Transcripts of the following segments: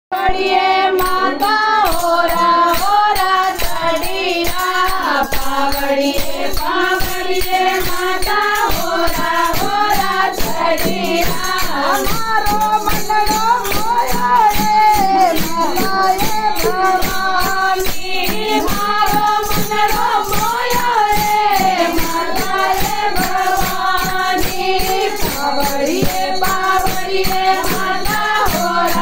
पावड़िए माता होरा चढ़िया पावड़िए पावड़िए माता होरा चढ़िया हमारो मनड़ो मोया रे माताए भवानी हमारो मनड़ो मोया रे माताए भवानी पावड़िए पावड़िए माता होरा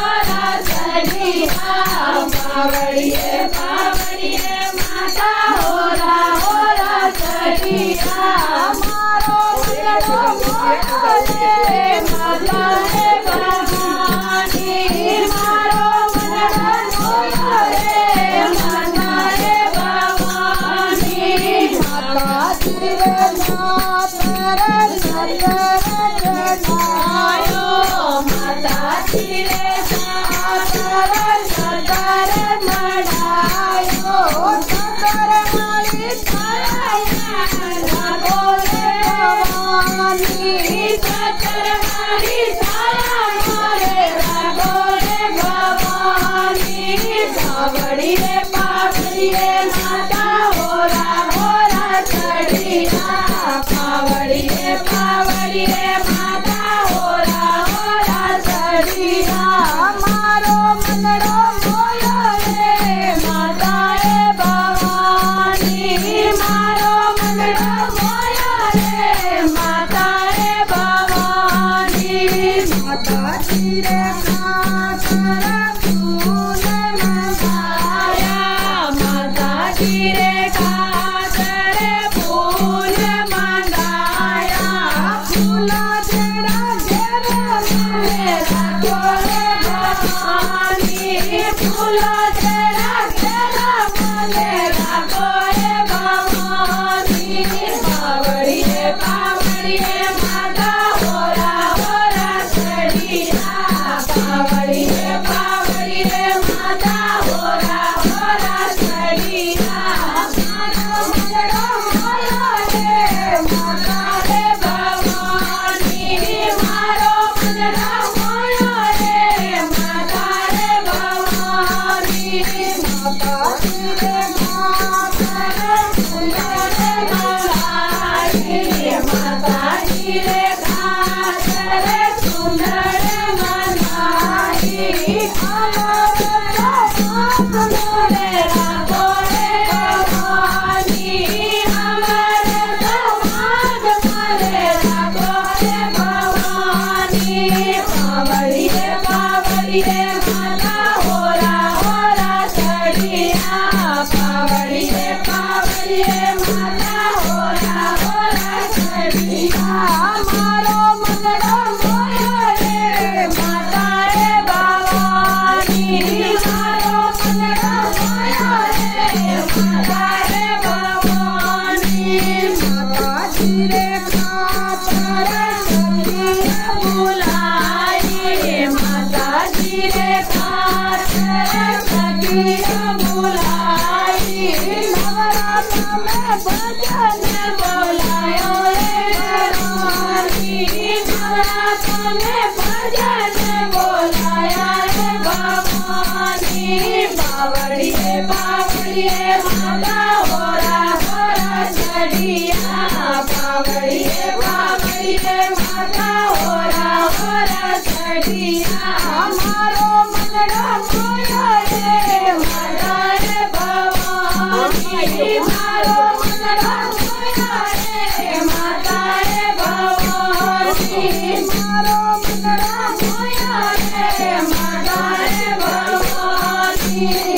पावड़िए पावड़िए माता होरा चढ़िया हमारो मनड़ो मोया रे माताए भवानी हमारो मनड़ो मोया रे माताए भवानी माता तेरे नाथ चढ़ायो माता तेरे नाथ मढ़ायो सकर मारी छाया बोले भवानी सकर मारी छाया मोरे बोले भवानी पावड़िए पावड़िए माता होरा चढ़िया पावड़िए पावड़िए माता होरा चढ़िया हमारो मनड़ो मोया रे माताए भवानी मारो मनड़ो मोया रे माताए भवानी माता तेरे खातर फूल मंगाया माता तेरे खातर फूल मंगाया फूल तेरा घेरा मेरा भवानी फूला तेरा घेरा मेरा कोए भवानी पावड़िए पावड़िए माता होरा चढ़िया पावड़िए पावड़िए माता होरा चढ़िया हमारो मनड़ो मोया रे माताए भवानी हमारो मनड़ो मोया रे माताए भवानी माता तेरे खातर सुंदर मनाई माता तेरे खातर सुंदर मनाई हमारे मेरा बोले भवानी हमारे समाज मेरा बोले भवानी पावड़िए पावड़िए माता होरा चढ़िया पावड़िए पावड़िए माता होरा चढ़िया हमारो मनड़ो मोया रे माताए भवानी हमारो मनड़ो मोया रे माताए भवानी माता तेरे खातर सखिया बुलाई माता तेरे खातर सखिया बुलाई नवरात्र में भजन बोलायो रे भवानी नवरात्र में भजन बोलाया रे भवानी पावड़िए पावड़िए माता होरा चढ़िया पावड़िए पावड़िए माता होरा चढ़िया हमारो मनड़ो मोया रे माताए भवानी हमारो मनड़ो मोया रे माताए भवानी हमारो मनड़ो मोया रे माताए भवानी